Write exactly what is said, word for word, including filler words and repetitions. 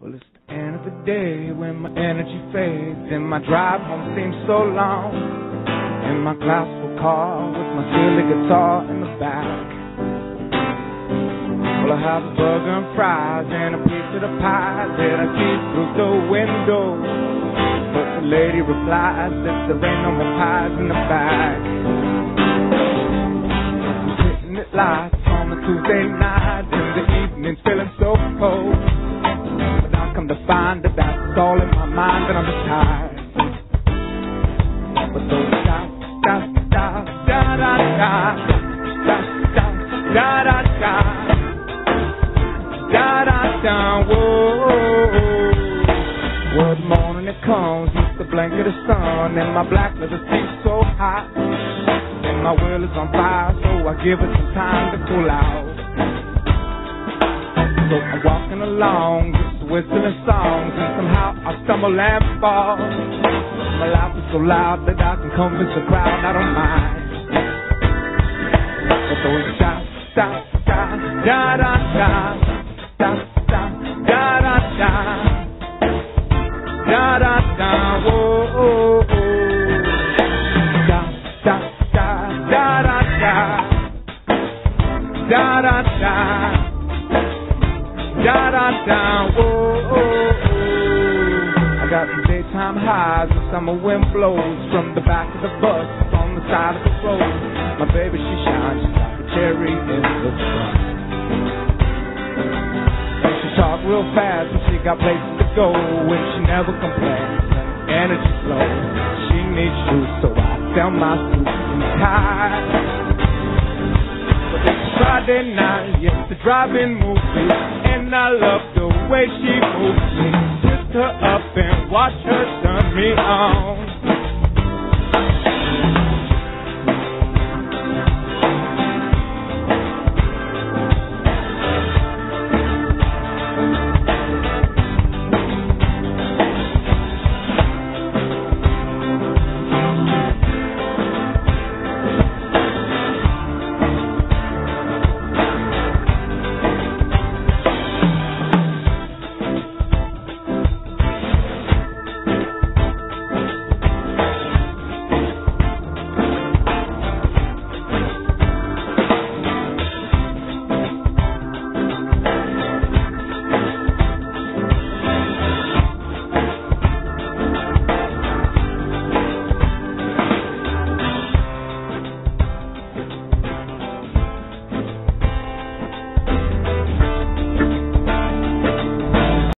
Well, it's the end of the day when my energy fades and my drive home seems so long. In my classical car with my silly guitar in the back. Well, I have a burger and fries and a piece of the pie that I see through the window. But the lady replies that there ain't no more pies in the bag. I'm sitting at lights on a Tuesday night in the evening, feeling so cold. But I come to find that that's all in my mind and I'm just tired. But those da da da da da da da da da da da da da whoa. Well, the morning it comes with the blanket of sun and my black leather seat so hot. And my wheel is on fire, so I give it some time to cool out. So I'm walking along, just whistling songs, and somehow I stumble and fall. My laugh is so loud that I can convince the crowd I don't mind. But those da da da da da da da da da da da da da da whoa da da da da da da da da da da da whoa. I got the daytime highs, the summer wind blows from the back of the bus on the side of the road. My baby, she shines like a cherry in the sun. She talk real fast and she got places to go, and she never complains. Energy flow, she needs shoes, so I sell my suits and ties. But it's Friday night, yes, the drive-in movie, and I love the way she moves me. Lift her up and watch her turn me on.